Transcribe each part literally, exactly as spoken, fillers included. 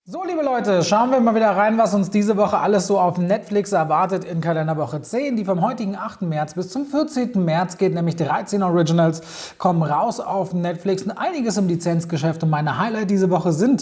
So, liebe Leute, schauen wir mal wieder rein, was uns diese Woche alles so auf Netflix erwartet in Kalenderwoche zehn, die vom heutigen achten März bis zum vierzehnten März geht, nämlich dreizehn Originals kommen raus auf Netflix und einiges im Lizenzgeschäft. Und meine Highlight diese Woche sind: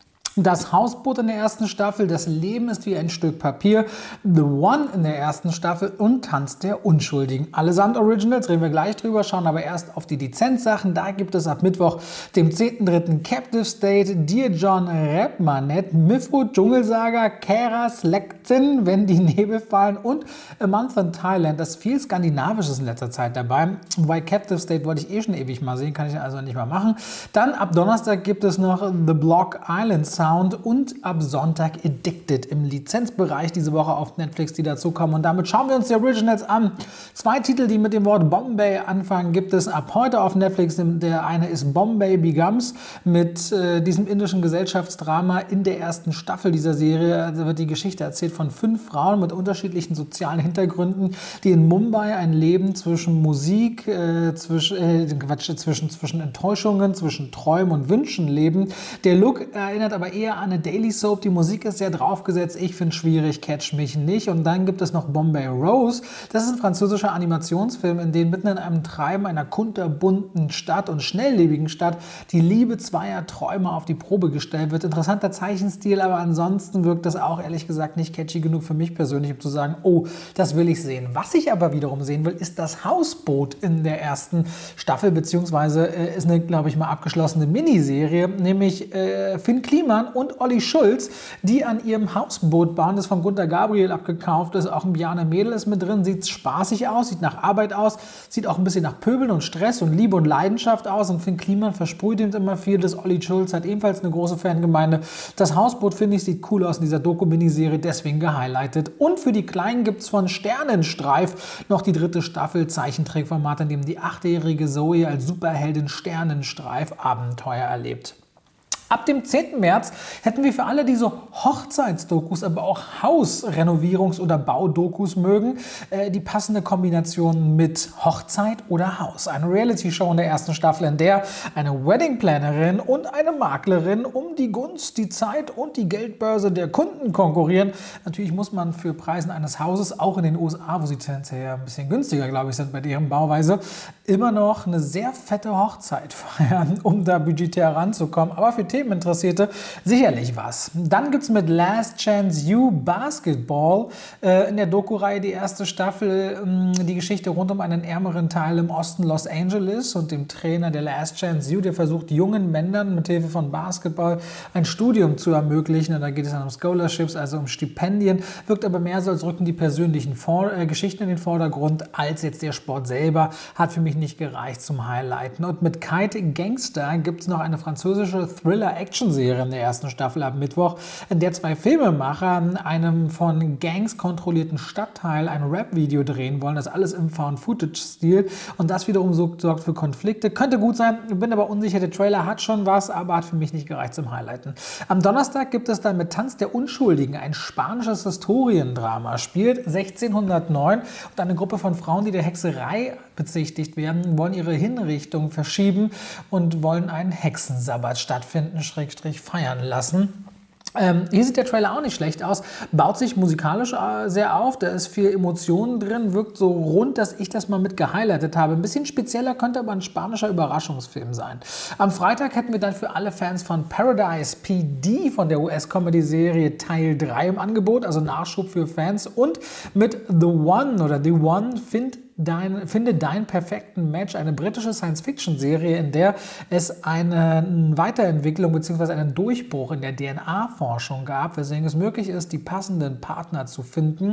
Das Hausboot in der ersten Staffel, Das Leben ist wie ein Stück Papier, The One in der ersten Staffel und Tanz der Unschuldigen. Allesamt Originals, reden wir gleich drüber, schauen aber erst auf die Lizenzsachen. Da gibt es ab Mittwoch, dem zehnten dritten Captive State, Dear John Rapmanet, Mifro Dschungelsaga, Keras Lektin, Wenn die Nebel fallen und A Month in Thailand. Das ist viel Skandinavisches in letzter Zeit dabei. Wobei Captive State wollte ich eh schon ewig mal sehen, kann ich also nicht mal machen. Dann ab Donnerstag gibt es noch The Block Islands Sound und ab Sonntag Addicted im Lizenzbereich diese Woche auf Netflix, die dazukommen. Und damit schauen wir uns die Originals an. Zwei Titel, die mit dem Wort Bombay anfangen, gibt es ab heute auf Netflix. Der eine ist Bombay Begums mit äh, diesem indischen Gesellschaftsdrama. In der ersten Staffel dieser Serie also wird die Geschichte erzählt von fünf Frauen mit unterschiedlichen sozialen Hintergründen, die in Mumbai ein Leben zwischen Musik, äh, zwischen, äh, Quatsch, zwischen, zwischen Enttäuschungen, zwischen Träumen und Wünschen leben. Der Look erinnert aber eher an eine Daily Soap. Die Musik ist sehr draufgesetzt. Ich finde es schwierig, catch mich nicht. Und dann gibt es noch Bombay Rose. Das ist ein französischer Animationsfilm, in dem mitten in einem Treiben einer kunterbunten Stadt und schnelllebigen Stadt die Liebe zweier Träume auf die Probe gestellt wird. Interessanter Zeichenstil, aber ansonsten wirkt das auch ehrlich gesagt nicht catchy genug für mich persönlich, um zu sagen, oh, das will ich sehen. Was ich aber wiederum sehen will, ist das Hausboot in der ersten Staffel, beziehungsweise äh, ist eine, glaube ich, mal abgeschlossene Miniserie, nämlich äh, Finn Kliman und Olli Schulz, die an ihrem Hausboot bauen, das von Gunter Gabriel abgekauft ist. Auch ein Bjarne Mädel ist mit drin, sieht spaßig aus, sieht nach Arbeit aus, sieht auch ein bisschen nach Pöbeln und Stress und Liebe und Leidenschaft aus. Und Finn Kliman versprüht ihm immer viel. Das Olli Schulz hat ebenfalls eine große Fangemeinde. Das Hausboot, finde ich, sieht cool aus in dieser Doku-Miniserie, deswegen gehighlightet. Und für die Kleinen gibt es von Sternenstreif noch die dritte Staffel Zeichentrickformat, in dem die achtjährige Zoe als Superheldin Sternenstreif Abenteuer erlebt. Ab dem zehnten März hätten wir für alle, die so Hochzeitsdokus, aber auch Hausrenovierungs- oder Baudokus mögen, äh, die passende Kombination mit Hochzeit oder Haus. Eine Reality-Show in der ersten Staffel, in der eine Wedding-Plannerin und eine Maklerin um die Gunst, die Zeit und die Geldbörse der Kunden konkurrieren. Natürlich muss man für Preisen eines Hauses, auch in den U S A, wo sie tendenziell ein bisschen günstiger, glaube ich, sind bei deren Bauweise, immer noch eine sehr fette Hochzeit feiern, um da budgetär ranzukommen. Aber für Interessierte sicherlich was. Dann gibt es mit Last Chance U Basketball äh, in der Doku-Reihe die erste Staffel ähm, die Geschichte rund um einen ärmeren Teil im Osten Los Angeles und dem Trainer der Last Chance U, der versucht, jungen Männern mit Hilfe von Basketball ein Studium zu ermöglichen. Und da geht es dann um Scholarships, also um Stipendien, wirkt aber mehr so, als rücken die persönlichen Vor äh, Geschichten in den Vordergrund, als jetzt der Sport selber. Hat für mich nicht gereicht zum Highlighten. Und mit Kite Gangster gibt es noch eine französische Thriller Action-Serie in der ersten Staffel ab Mittwoch, in der zwei Filmemacher in einem von Gangs kontrollierten Stadtteil ein Rap-Video drehen wollen. Das alles im Found-Footage-Stil und das wiederum sorgt für Konflikte. Könnte gut sein, bin aber unsicher. Der Trailer hat schon was, aber hat für mich nicht gereicht zum Highlighten. Am Donnerstag gibt es dann mit Tanz der Unschuldigen ein spanisches Historiendrama. Spielt sechzehnhundertneun und eine Gruppe von Frauen, die der Hexerei bezichtigt werden, wollen ihre Hinrichtung verschieben und wollen einen Hexensabbat stattfinden, Schrägstrich feiern lassen. Ähm, hier sieht der Trailer auch nicht schlecht aus, baut sich musikalisch äh, sehr auf, da ist viel Emotionen drin, wirkt so rund, dass ich das mal mit gehighlightet habe. Ein bisschen spezieller, könnte aber ein spanischer Überraschungsfilm sein. Am Freitag hätten wir dann für alle Fans von Paradise P D von der U S-Comedy-Serie Teil drei im Angebot, also Nachschub für Fans, und mit The One oder The One findet Dein, finde deinen perfekten Match, eine britische Science-Fiction-Serie, in der es eine Weiterentwicklung bzw. einen Durchbruch in der D N A-Forschung gab, weswegen es möglich ist, die passenden Partner zu finden.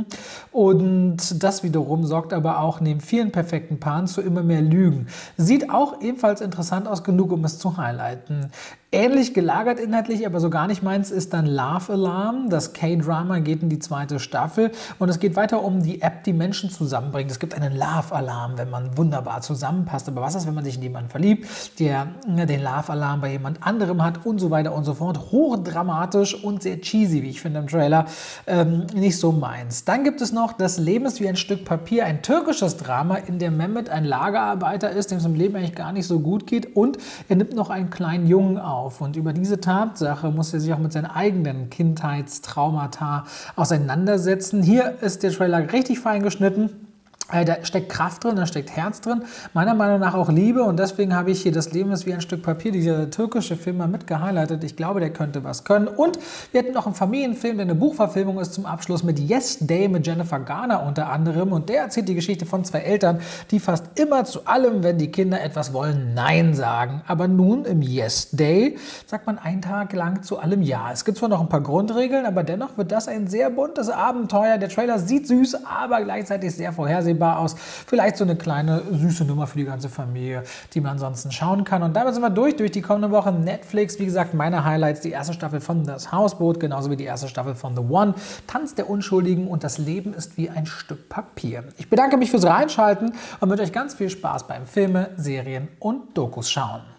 Und das wiederum sorgt aber auch neben vielen perfekten Paaren zu immer mehr Lügen. Sieht auch ebenfalls interessant aus, genug, um es zu highlighten. Ähnlich gelagert inhaltlich, aber so gar nicht meins, ist dann Love Alarm. Das K-Drama geht in die zweite Staffel und es geht weiter um die App, die Menschen zusammenbringt. Es gibt einen Love Alarm, wenn man wunderbar zusammenpasst. Aber was ist, wenn man sich in jemanden verliebt, der den Love Alarm bei jemand anderem hat und so weiter und so fort. Hochdramatisch und sehr cheesy, wie ich finde im Trailer. Ähm, nicht so meins. Dann gibt es noch Das Leben ist wie ein Stück Papier, ein türkisches Drama, in dem Mehmet ein Lagerarbeiter ist, dem es im Leben eigentlich gar nicht so gut geht und er nimmt noch einen kleinen Jungen auf. auf. Und über diese Tatsache muss er sich auch mit seinen eigenen Kindheitstraumata auseinandersetzen. Hier ist der Trailer richtig fein geschnitten. Da steckt Kraft drin, da steckt Herz drin, meiner Meinung nach auch Liebe, und deswegen habe ich hier Das Leben ist wie ein Stück Papier, dieser türkische Film, mal mit gehighlightet. Ich glaube, der könnte was können. Und wir hätten noch einen Familienfilm, der eine Buchverfilmung ist, zum Abschluss mit Yes Day mit Jennifer Garner unter anderem, und der erzählt die Geschichte von zwei Eltern, die fast immer zu allem, wenn die Kinder etwas wollen, Nein sagen. Aber nun im Yes Day sagt man einen Tag lang zu allem Ja. Es gibt zwar noch ein paar Grundregeln, aber dennoch wird das ein sehr buntes Abenteuer. Der Trailer sieht süß, aber gleichzeitig sehr vorhersehbar aus. Vielleicht so eine kleine süße Nummer für die ganze Familie, die man ansonsten schauen kann. Und damit sind wir durch, durch die kommende Woche Netflix. Wie gesagt, meine Highlights, die erste Staffel von Das Hausboot, genauso wie die erste Staffel von The One, Tanz der Unschuldigen und Das Leben ist wie ein Stück Papier. Ich bedanke mich fürs Reinschalten und wünsche euch ganz viel Spaß beim Filme, Serien und Dokus schauen.